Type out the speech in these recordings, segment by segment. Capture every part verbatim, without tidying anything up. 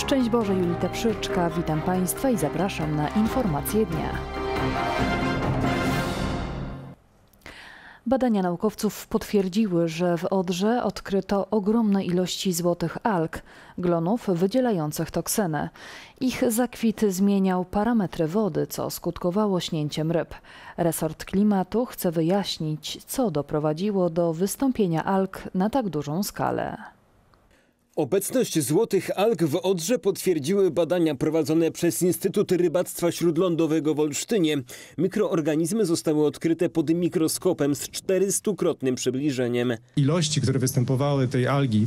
Szczęść Boże, Julita Przyczka, witam Państwa i zapraszam na informacje dnia. Badania naukowców potwierdziły, że w Odrze odkryto ogromne ilości złotych alg, glonów wydzielających toksynę. Ich zakwit zmieniał parametry wody, co skutkowało śnięciem ryb. Resort Klimatu chce wyjaśnić, co doprowadziło do wystąpienia alg na tak dużą skalę. Obecność złotych alg w Odrze potwierdziły badania prowadzone przez Instytut Rybactwa Śródlądowego w Olsztynie. Mikroorganizmy zostały odkryte pod mikroskopem z czterystukrotnym przybliżeniem. Ilości, które występowały tej algi,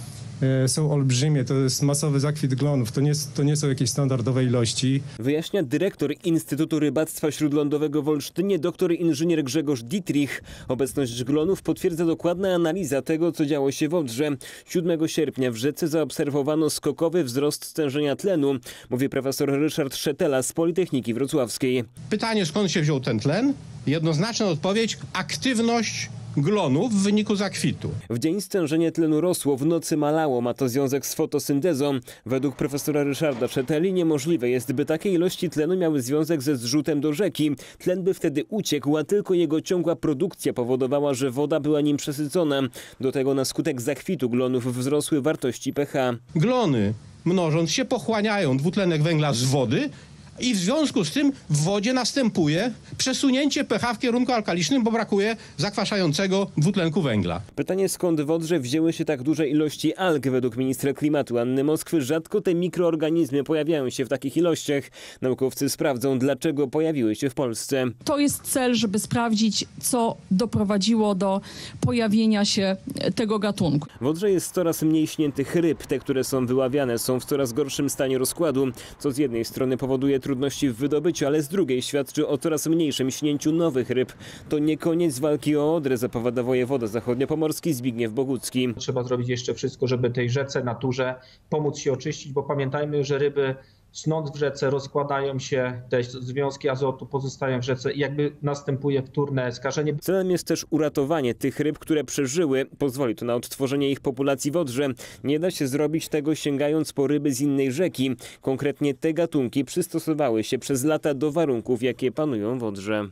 są olbrzymie. To jest masowy zakwit glonów. To nie, to nie są jakieś standardowe ilości. Wyjaśnia dyrektor Instytutu Rybactwa Śródlądowego w Olsztynie, doktor inżynier Grzegorz Dietrich. Obecność glonów potwierdza dokładna analiza tego, co działo się w Odrze. siódmego sierpnia w rzece zaobserwowano skokowy wzrost stężenia tlenu, mówi profesor Ryszard Szetela z Politechniki Wrocławskiej. Pytanie, skąd się wziął ten tlen? Jednoznaczna odpowiedź: aktywność glonów w wyniku zakwitu. W dzień stężenie tlenu rosło, w nocy malało. Ma to związek z fotosyntezą. Według profesora Ryszarda Szeteli niemożliwe jest, by takie ilości tlenu miały związek ze zrzutem do rzeki. Tlen by wtedy uciekł, a tylko jego ciągła produkcja powodowała, że woda była nim przesycona. Do tego na skutek zakwitu glonów wzrosły wartości pH. Glony, mnożąc się, pochłaniają dwutlenek węgla z wody i w związku z tym w wodzie następuje przesunięcie pH w kierunku alkalicznym, bo brakuje zakwaszającego dwutlenku węgla. Pytanie, skąd w Odrze wzięły się tak duże ilości alg? Według ministra klimatu Anny Moskwy rzadko te mikroorganizmy pojawiają się w takich ilościach. Naukowcy sprawdzą, dlaczego pojawiły się w Polsce. To jest cel, żeby sprawdzić, co doprowadziło do pojawienia się tego gatunku. W Odrze jest coraz mniej śniętych ryb. Te, które są wyławiane, są w coraz gorszym stanie rozkładu, co z jednej strony powoduje trudności w wydobyciu, ale z drugiej świadczy o coraz mniejszym śnięciu nowych ryb. To nie koniec walki o Odrę, zapowiada wojewoda zachodniopomorski Zbigniew Bogucki. Trzeba zrobić jeszcze wszystko, żeby tej rzece, naturze pomóc się oczyścić, bo pamiętajmy, że ryby snąc w rzece rozkładają się, te związki azotu pozostają w rzece i jakby następuje wtórne skażenie. Celem jest też uratowanie tych ryb, które przeżyły. Pozwoli to na odtworzenie ich populacji w Odrze. Nie da się zrobić tego, sięgając po ryby z innej rzeki. Konkretnie te gatunki przystosowały się przez lata do warunków, jakie panują w Odrze.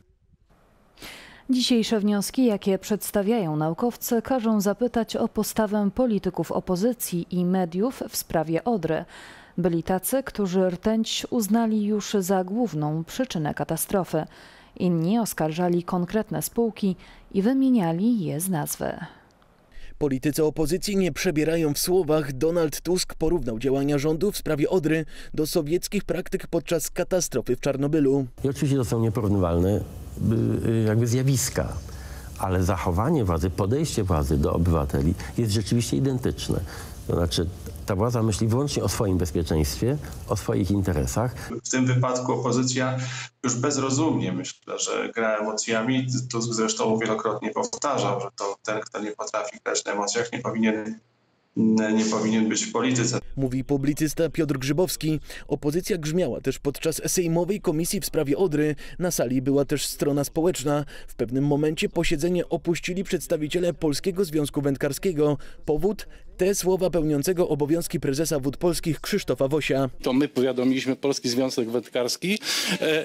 Dzisiejsze wnioski, jakie przedstawiają naukowcy, każą zapytać o postawę polityków opozycji i mediów w sprawie Odry. Byli tacy, którzy rtęć uznali już za główną przyczynę katastrofy. Inni oskarżali konkretne spółki i wymieniali je z nazwy. Politycy opozycji nie przebierają w słowach. Donald Tusk porównał działania rządu w sprawie Odry do sowieckich praktyk podczas katastrofy w Czarnobylu. I oczywiście to są nieporównywalne jakby zjawiska, ale zachowanie władzy, podejście władzy do obywateli jest rzeczywiście identyczne. To znaczy, ta władza myśli wyłącznie o swoim bezpieczeństwie, o swoich interesach. W tym wypadku opozycja już bezrozumnie, myślę, że gra emocjami. Tusk zresztą wielokrotnie powtarzał, że to ten, kto nie potrafi grać na emocjach, nie powinien, nie powinien być w polityce. Mówi publicysta Piotr Grzybowski. Opozycja grzmiała też podczas sejmowej komisji w sprawie Odry. Na sali była też strona społeczna. W pewnym momencie posiedzenie opuścili przedstawiciele Polskiego Związku Wędkarskiego. Powód? Te słowa pełniącego obowiązki prezesa Wód Polskich Krzysztofa Wosia. To my powiadomiliśmy Polski Związek Wędkarski. E...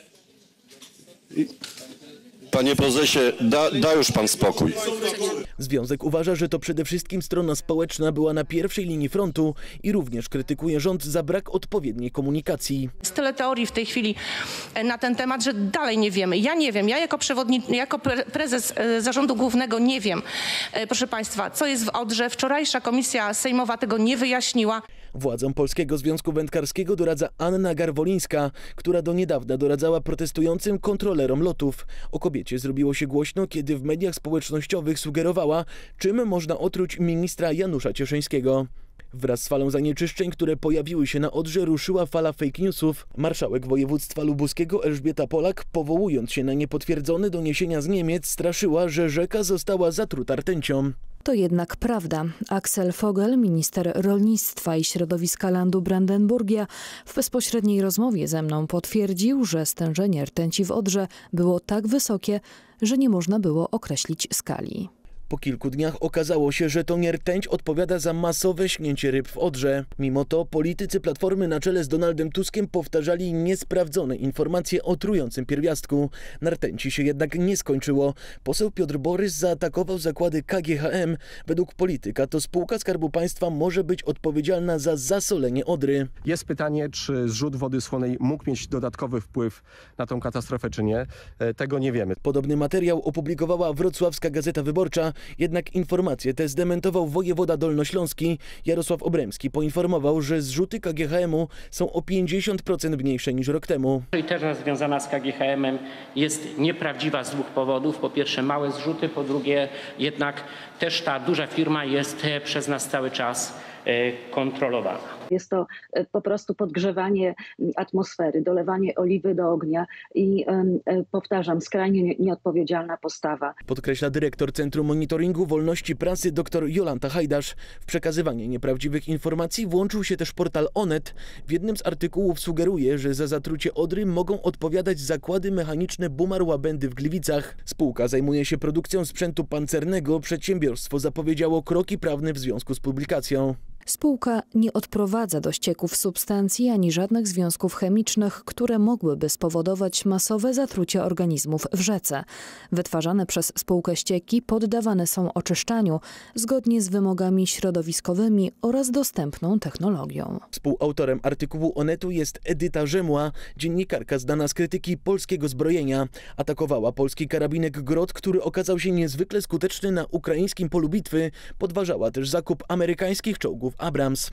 Panie prezesie, da, da już pan spokój. Związek uważa, że to przede wszystkim strona społeczna była na pierwszej linii frontu i również krytykuje rząd za brak odpowiedniej komunikacji. Jest tyle teorii w tej chwili na ten temat, że dalej nie wiemy. Ja nie wiem, ja jako przewodniczący, jako prezes zarządu głównego nie wiem, proszę państwa, co jest w Odrze. Wczorajsza komisja sejmowa tego nie wyjaśniła. Władzom Polskiego Związku Wędkarskiego doradza Anna Garwolińska, która do niedawna doradzała protestującym kontrolerom lotów. O kobiecie zrobiło się głośno, kiedy w mediach społecznościowych sugerowała, czym można otruć ministra Janusza Cieszyńskiego. Wraz z falą zanieczyszczeń, które pojawiły się na Odrze, ruszyła fala fake newsów. Marszałek województwa lubuskiego Elżbieta Polak, powołując się na niepotwierdzone doniesienia z Niemiec, straszyła, że rzeka została zatruta rtęcią. To jednak prawda. Axel Vogel, minister rolnictwa i środowiska landu Brandenburgia, w bezpośredniej rozmowie ze mną potwierdził, że stężenie rtęci w Odrze było tak wysokie, że nie można było określić skali. Po kilku dniach okazało się, że to nie rtęć odpowiada za masowe śnięcie ryb w Odrze. Mimo to politycy Platformy na czele z Donaldem Tuskiem powtarzali niesprawdzone informacje o trującym pierwiastku. Na rtęci się jednak nie skończyło. Poseł Piotr Borys zaatakował zakłady K G H M. Według polityka to spółka Skarbu Państwa może być odpowiedzialna za zasolenie Odry. Jest pytanie, czy zrzut wody słonej mógł mieć dodatkowy wpływ na tą katastrofę, czy nie. Tego nie wiemy. Podobny materiał opublikowała Wrocławska Gazeta Wyborcza, jednak informacje te zdementował wojewoda dolnośląski. Jarosław Obremski poinformował, że zrzuty K G H M-u są o pięćdziesiąt procent mniejsze niż rok temu. Teza związana z K G H M-em jest nieprawdziwa z dwóch powodów. Po pierwsze małe zrzuty, po drugie jednak też ta duża firma jest przez nas cały czas kontrolowana. Jest to po prostu podgrzewanie atmosfery, dolewanie oliwy do ognia i e, powtarzam, skrajnie nieodpowiedzialna postawa. Podkreśla dyrektor Centrum Monitoringu Wolności Prasy dr Jolanta Hajdasz. W przekazywanie nieprawdziwych informacji włączył się też portal Onet. W jednym z artykułów sugeruje, że za zatrucie Odry mogą odpowiadać zakłady mechaniczne Bumar-Łabędy w Gliwicach. Spółka zajmuje się produkcją sprzętu pancernego. Przedsiębiorstwo zapowiedziało kroki prawne w związku z publikacją. Spółka nie odprowadza do ścieków substancji ani żadnych związków chemicznych, które mogłyby spowodować masowe zatrucie organizmów w rzece. Wytwarzane przez spółkę ścieki poddawane są oczyszczaniu zgodnie z wymogami środowiskowymi oraz dostępną technologią. Współautorem artykułu Onetu jest Edyta Rzemła, dziennikarka znana z krytyki polskiego zbrojenia. Atakowała polski karabinek Grot, który okazał się niezwykle skuteczny na ukraińskim polu bitwy. Podważała też zakup amerykańskich czołgów Abrams.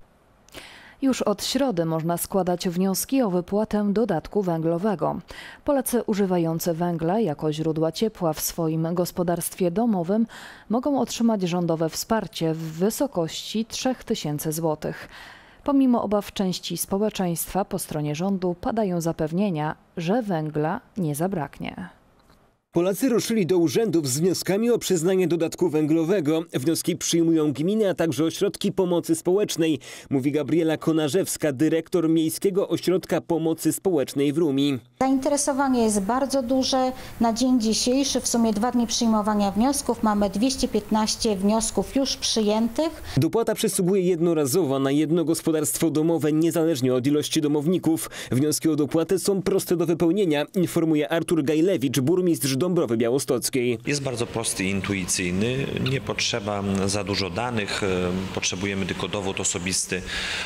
Już od środy można składać wnioski o wypłatę dodatku węglowego. Polacy używający węgla jako źródła ciepła w swoim gospodarstwie domowym mogą otrzymać rządowe wsparcie w wysokości trzy tysiące złotych. Pomimo obaw części społeczeństwa po stronie rządu padają zapewnienia, że węgla nie zabraknie. Polacy ruszyli do urzędów z wnioskami o przyznanie dodatku węglowego. Wnioski przyjmują gminy, a także ośrodki pomocy społecznej, mówi Gabriela Konarzewska, dyrektor Miejskiego Ośrodka Pomocy Społecznej w Rumi. Zainteresowanie jest bardzo duże. Na dzień dzisiejszy, w sumie dwa dni przyjmowania wniosków, mamy dwieście piętnaście wniosków już przyjętych. Dopłata przysługuje jednorazowo na jedno gospodarstwo domowe, niezależnie od ilości domowników. Wnioski o dopłatę są proste do wypełnienia, informuje Artur Gajlewicz, burmistrz Dąbrowy Białostockiej. Jest bardzo prosty i intuicyjny, nie potrzeba za dużo danych, potrzebujemy tylko dowód osobisty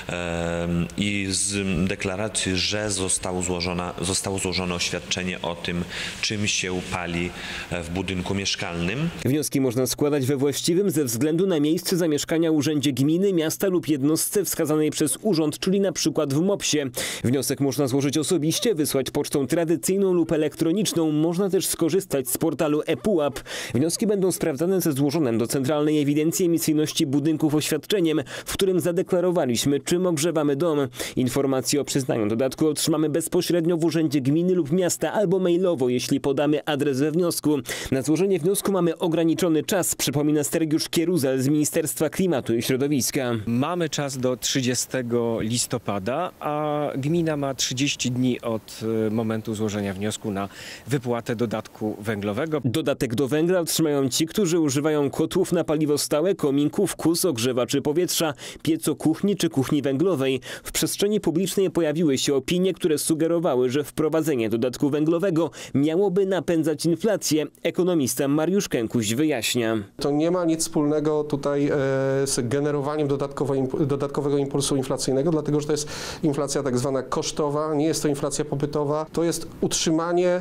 i z deklaracji, że zostało, złożona, zostało złożone oświadczenie o tym, czym się pali w budynku mieszkalnym. Wnioski można składać we właściwym ze względu na miejsce zamieszkania urzędzie gminy, miasta lub jednostce wskazanej przez urząd, czyli na przykład w mopsie. Wniosek można złożyć osobiście, wysłać pocztą tradycyjną lub elektroniczną. Można też skorzystać z portalu ePUAP. Wnioski będą sprawdzane ze złożonym do Centralnej Ewidencji Emisyjności Budynków oświadczeniem, w którym zadeklarowaliśmy, czym ogrzewamy dom. Informacje o przyznaniu dodatku otrzymamy bezpośrednio w urzędzie gminy lub miasta albo mailowo, jeśli podamy adres we wniosku. Na złożenie wniosku mamy ograniczony czas, przypomina Sergiusz Kieruzel z Ministerstwa Klimatu i Środowiska. Mamy czas do trzydziestego listopada, a gmina ma trzydzieści dni od momentu złożenia wniosku na wypłatę dodatku węglowego. Dodatek do węgla otrzymają ci, którzy używają kotłów na paliwo stałe, kominków, kus, ogrzewaczy powietrza, piecokuchni czy kuchni węglowej. W przestrzeni publicznej pojawiły się opinie, które sugerowały, że wprowadzenie dodatku węglowego miałoby napędzać inflację. Ekonomista Mariusz Kękuś wyjaśnia. To nie ma nic wspólnego tutaj z generowaniem dodatkowego impulsu inflacyjnego, dlatego że to jest inflacja tak zwana kosztowa, nie jest to inflacja popytowa, to jest utrzymanie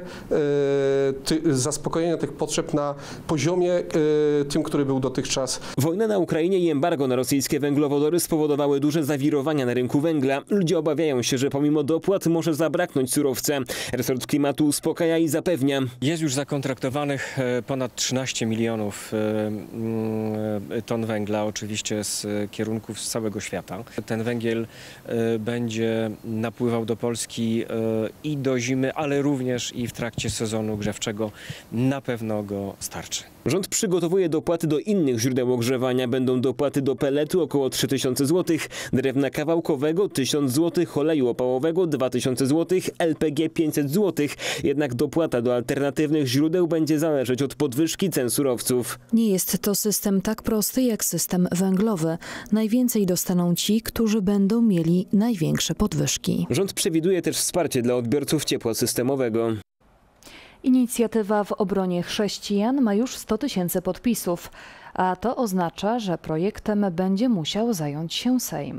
Ty, zaspokojenia tych potrzeb na poziomie y, tym, który był dotychczas. Wojna na Ukrainie i embargo na rosyjskie węglowodory spowodowały duże zawirowania na rynku węgla. Ludzie obawiają się, że pomimo dopłat może zabraknąć surowca. Resort klimatu uspokaja i zapewnia. Jest już zakontraktowanych ponad trzynaście milionów ton węgla, oczywiście z kierunków z całego świata. Ten węgiel będzie napływał do Polski i do zimy, ale również i w trakcie sezonu grzewczego na pewno go starczy. Rząd przygotowuje dopłaty do innych źródeł ogrzewania. Będą dopłaty do peletu około trzy tysiące złotych, drewna kawałkowego tysiąc złotych, oleju opałowego dwa tysiące złotych, L P G pięćset złotych. Jednak dopłata do alternatywnych źródeł będzie zależeć od podwyżki cen surowców. Nie jest to system tak prosty jak system węglowy. Najwięcej dostaną ci, którzy będą mieli największe podwyżki. Rząd przewiduje też wsparcie dla odbiorców ciepła systemowego. Inicjatywa w obronie chrześcijan ma już sto tysięcy podpisów, a to oznacza, że projektem będzie musiał zająć się Sejm.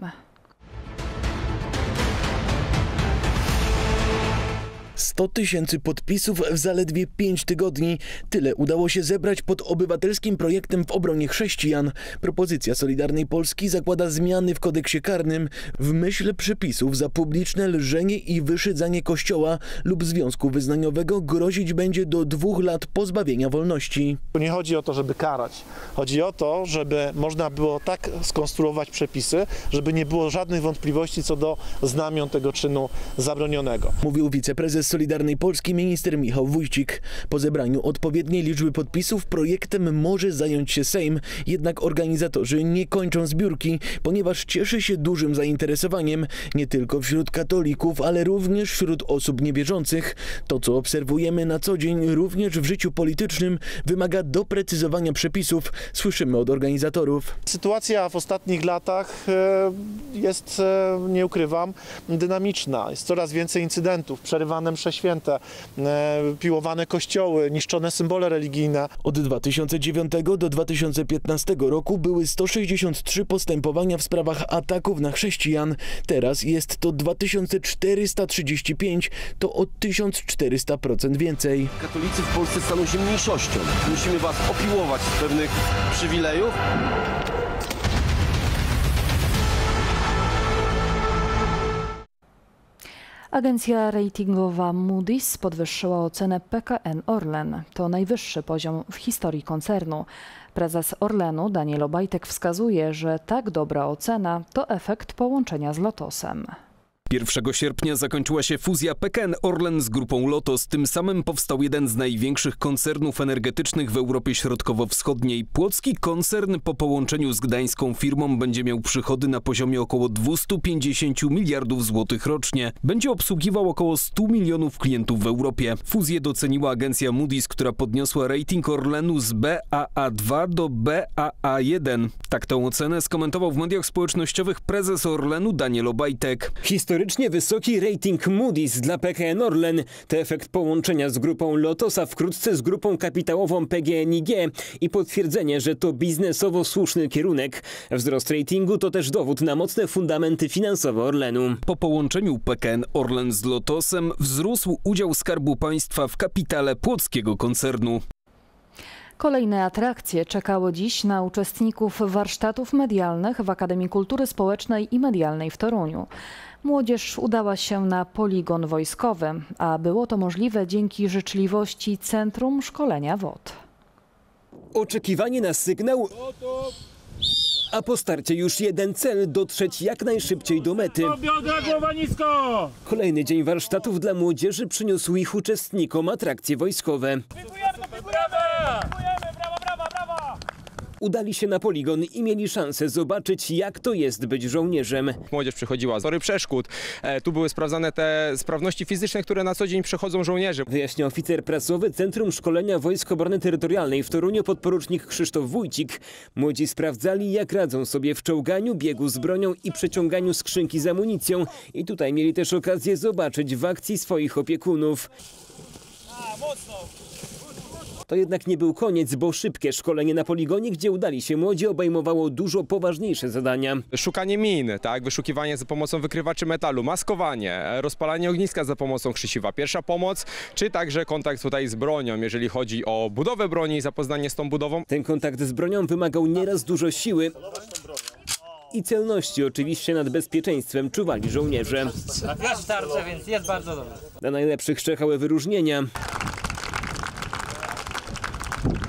sto tysięcy podpisów w zaledwie pięć tygodni. Tyle udało się zebrać pod obywatelskim projektem w obronie chrześcijan. Propozycja Solidarnej Polski zakłada zmiany w kodeksie karnym w myśl przepisów za publiczne lżenie i wyszydzanie kościoła lub związku wyznaniowego grozić będzie do dwóch lat pozbawienia wolności. Nie chodzi o to, żeby karać. Chodzi o to, żeby można było tak skonstruować przepisy, żeby nie było żadnych wątpliwości co do znamion tego czynu zabronionego. Mówił wiceprezes Solidarnej Polski minister Michał Wójcik. Po zebraniu odpowiedniej liczby podpisów projektem może zająć się Sejm, jednak organizatorzy nie kończą zbiórki, ponieważ cieszy się dużym zainteresowaniem nie tylko wśród katolików, ale również wśród osób niewierzących. To, co obserwujemy na co dzień również w życiu politycznym, wymaga doprecyzowania przepisów, słyszymy od organizatorów. Sytuacja w ostatnich latach jest, nie ukrywam, dynamiczna. Jest coraz więcej incydentów, przerywane msze święte, piłowane kościoły, niszczone symbole religijne. Od dwa tysiące dziewiątego do dwa tysiące piętnastego roku były sto sześćdziesiąt trzy postępowania w sprawach ataków na chrześcijan. Teraz jest to dwa tysiące czterysta trzydzieści pięć, to o tysiąc czterysta procent więcej. Katolicy w Polsce staną się mniejszością. Musimy was opiłować z pewnych przywilejów. Agencja ratingowa Moody's podwyższyła ocenę P K N Orlen. To najwyższy poziom w historii koncernu. Prezes Orlenu Daniel Obajtek wskazuje, że tak dobra ocena to efekt połączenia z Lotosem. pierwszego sierpnia zakończyła się fuzja P K N Orlen z grupą Lotos. Tym samym powstał jeden z największych koncernów energetycznych w Europie Środkowo-Wschodniej. Płocki koncern po połączeniu z gdańską firmą będzie miał przychody na poziomie około dwieście pięćdziesiąt miliardów złotych rocznie. Będzie obsługiwał około stu milionów klientów w Europie. Fuzję doceniła agencja Moody's, która podniosła rating Orlenu z B A A dwa do B A A jeden. Tak tę ocenę skomentował w mediach społecznościowych prezes Orlenu Daniel Obajtek. Historycznie wysoki rating Moody's dla P K N Orlen to efekt połączenia z grupą Lotos, a wkrótce z grupą kapitałową P G N I G i potwierdzenie, że to biznesowo słuszny kierunek. Wzrost ratingu to też dowód na mocne fundamenty finansowe Orlenu. Po połączeniu P K N Orlen z Lotosem wzrósł udział Skarbu Państwa w kapitale płockiego koncernu. Kolejne atrakcje czekały dziś na uczestników warsztatów medialnych w Akademii Kultury Społecznej i Medialnej w Toruniu. Młodzież udała się na poligon wojskowy, a było to możliwe dzięki życzliwości Centrum Szkolenia W O D. Oczekiwanie na sygnał, a po starcie już jeden cel – dotrzeć jak najszybciej do mety. Głowa nisko! Kolejny dzień warsztatów dla młodzieży przyniósł ich uczestnikom atrakcje wojskowe. Udali się na poligon i mieli szansę zobaczyć, jak to jest być żołnierzem. Młodzież przychodziła z tory przeszkód. E, tu były sprawdzane te sprawności fizyczne, które na co dzień przechodzą żołnierze. Wyjaśnia oficer prasowy Centrum Szkolenia Wojsk Obrony Terytorialnej w Toruniu podporucznik Krzysztof Wójcik. Młodzi sprawdzali, jak radzą sobie w czołganiu, biegu z bronią i przeciąganiu skrzynki z amunicją. I tutaj mieli też okazję zobaczyć w akcji swoich opiekunów. A, mocno. To jednak nie był koniec, bo szybkie szkolenie na poligonie, gdzie udali się młodzi, obejmowało dużo poważniejsze zadania. Szukanie min, tak, wyszukiwanie za pomocą wykrywaczy metalu, maskowanie, rozpalanie ogniska za pomocą krzesiwa, pierwsza pomoc, czy także kontakt tutaj z bronią, jeżeli chodzi o budowę broni i zapoznanie z tą budową. Ten kontakt z bronią wymagał nieraz dużo siły i celności. Oczywiście nad bezpieczeństwem czuwali żołnierze. Trafiasz tarczę, więc jest bardzo dobrze. Na najlepszych czekały wyróżnienia.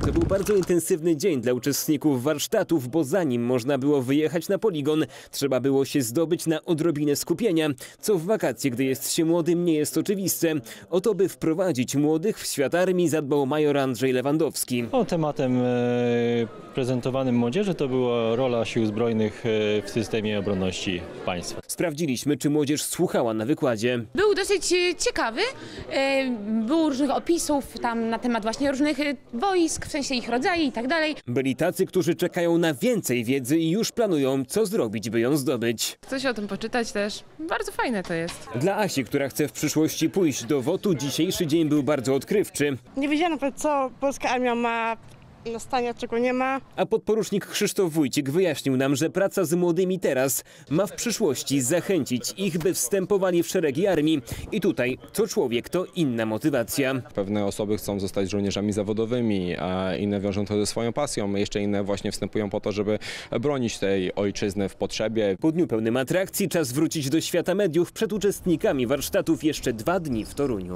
To był bardzo intensywny dzień dla uczestników warsztatów, bo zanim można było wyjechać na poligon, trzeba było się zdobyć na odrobinę skupienia, co w wakacje, gdy jest się młodym, nie jest oczywiste. O to, by wprowadzić młodych w świat armii, zadbał major Andrzej Lewandowski. O, tematem e, prezentowanym młodzieży to była rola sił zbrojnych e, w systemie obronności państwa. Sprawdziliśmy, czy młodzież słuchała na wykładzie. Był dosyć ciekawy, było różnych opisów tam na temat właśnie różnych wojsk, w sensie ich rodzaju i tak dalej. Byli tacy, którzy czekają na więcej wiedzy i już planują, co zrobić, by ją zdobyć. Coś o tym poczytać też, bardzo fajne to jest. Dla Asi, która chce w przyszłości pójść do W O T-u, dzisiejszy dzień był bardzo odkrywczy. Nie wiedziano, co polska armia ma na stanie, czego nie ma. A podporucznik Krzysztof Wójcik wyjaśnił nam, że praca z młodymi teraz ma w przyszłości zachęcić ich, by wstępowali w szeregi armii. I tutaj co człowiek, to inna motywacja. Pewne osoby chcą zostać żołnierzami zawodowymi, a inne wiążą to ze swoją pasją. Jeszcze inne właśnie wstępują po to, żeby bronić tej ojczyzny w potrzebie. Po dniu pełnym atrakcji czas wrócić do świata mediów. Przed uczestnikami warsztatów jeszcze dwa dni w Toruniu.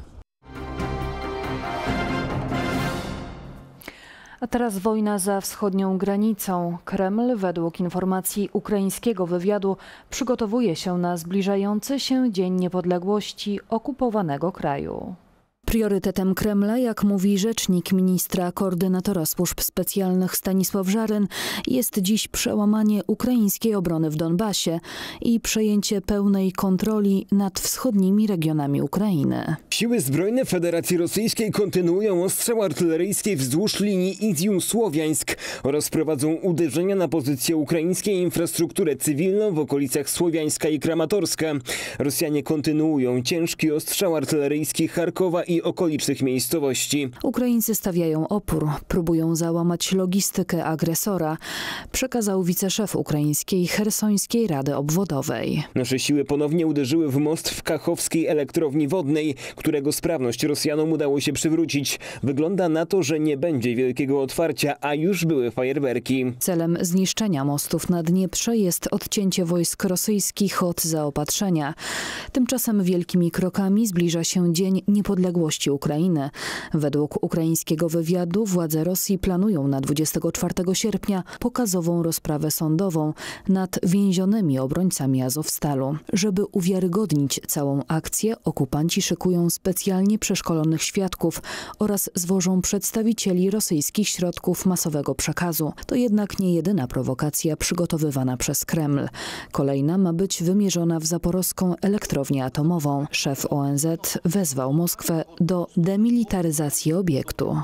A teraz wojna za wschodnią granicą. Kreml, według informacji ukraińskiego wywiadu, przygotowuje się na zbliżający się Dzień Niepodległości okupowanego kraju. Priorytetem Kremla, jak mówi rzecznik ministra koordynatora służb specjalnych Stanisław Żaryn, jest dziś przełamanie ukraińskiej obrony w Donbasie i przejęcie pełnej kontroli nad wschodnimi regionami Ukrainy. Siły zbrojne Federacji Rosyjskiej kontynuują ostrzał artyleryjski wzdłuż linii Izium-Słowiańsk oraz prowadzą uderzenia na pozycje ukraińskiej i infrastrukturę cywilną w okolicach Słowiańska i Kramatorska. Rosjanie kontynuują ciężki ostrzał artyleryjski Charkowa i okolicznych miejscowości. Ukraińcy stawiają opór, próbują załamać logistykę agresora, przekazał wiceszef ukraińskiej Chersońskiej Rady Obwodowej. Nasze siły ponownie uderzyły w most w Kachowskiej elektrowni wodnej, którego sprawność Rosjanom udało się przywrócić. Wygląda na to, że nie będzie wielkiego otwarcia, a już były fajerwerki. Celem zniszczenia mostów na Dnieprze jest odcięcie wojsk rosyjskich od zaopatrzenia. Tymczasem wielkimi krokami zbliża się Dzień Niepodległości Ukrainy. Według ukraińskiego wywiadu władze Rosji planują na dwudziestego czwartego sierpnia pokazową rozprawę sądową nad więzionymi obrońcami Azowstalu. Żeby uwiarygodnić całą akcję, okupanci szykują specjalnie przeszkolonych świadków oraz zwożą przedstawicieli rosyjskich środków masowego przekazu. To jednak nie jedyna prowokacja przygotowywana przez Kreml. Kolejna ma być wymierzona w zaporowską elektrownię atomową. Szef O N Z wezwał Moskwę do demilitaryzacji obiektu.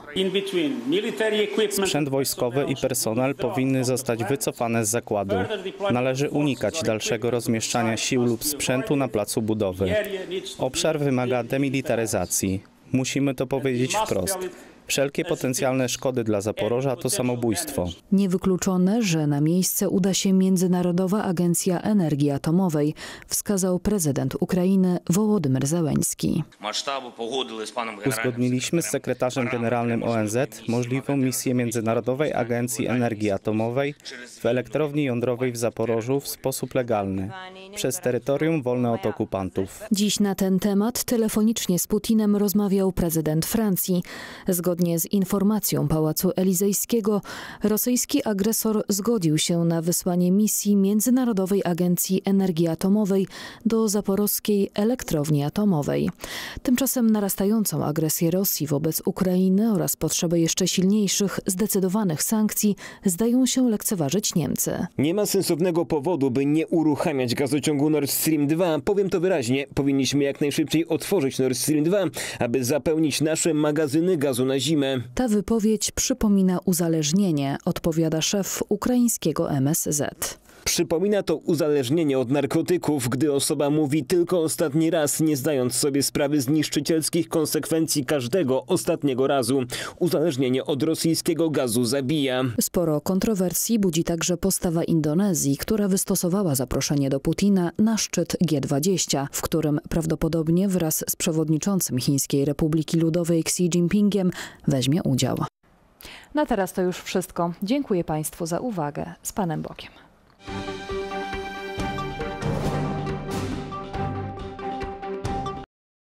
Sprzęt wojskowy i personel powinny zostać wycofane z zakładu. Należy unikać dalszego rozmieszczania sił lub sprzętu na placu budowy. Obszar wymaga demilitaryzacji. Musimy to powiedzieć wprost. Wszelkie potencjalne szkody dla Zaporoża to samobójstwo. Niewykluczone, że na miejsce uda się Międzynarodowa Agencja Energii Atomowej, wskazał prezydent Ukrainy Wołodymyr Zełenski. Uzgodniliśmy z sekretarzem generalnym O N Z możliwą misję Międzynarodowej Agencji Energii Atomowej w elektrowni jądrowej w Zaporożu w sposób legalny, przez terytorium wolne od okupantów. Dziś na ten temat telefonicznie z Putinem rozmawiał prezydent Francji. Zgodnie z informacją Pałacu Elizejskiego, rosyjski agresor zgodził się na wysłanie misji Międzynarodowej Agencji Energii Atomowej do zaporowskiej elektrowni atomowej. Tymczasem narastającą agresję Rosji wobec Ukrainy oraz potrzebę jeszcze silniejszych, zdecydowanych sankcji zdają się lekceważyć Niemcy. Nie ma sensownego powodu, by nie uruchamiać gazociągu Nord Stream dwa. Powiem to wyraźnie, powinniśmy jak najszybciej otworzyć Nord Stream dwa, aby zapełnić nasze magazyny gazu na zimę. Ta wypowiedź przypomina uzależnienie, odpowiada szef ukraińskiego M S Z. Przypomina to uzależnienie od narkotyków, gdy osoba mówi tylko ostatni raz, nie zdając sobie sprawy z niszczycielskich konsekwencji każdego ostatniego razu. Uzależnienie od rosyjskiego gazu zabija. Sporo kontrowersji budzi także postawa Indonezji, która wystosowała zaproszenie do Putina na szczyt G dwadzieścia, w którym prawdopodobnie wraz z przewodniczącym Chińskiej Republiki Ludowej Xi Jinpingiem weźmie udział. Na teraz to już wszystko. Dziękuję Państwu za uwagę. Z Panem Bokiem.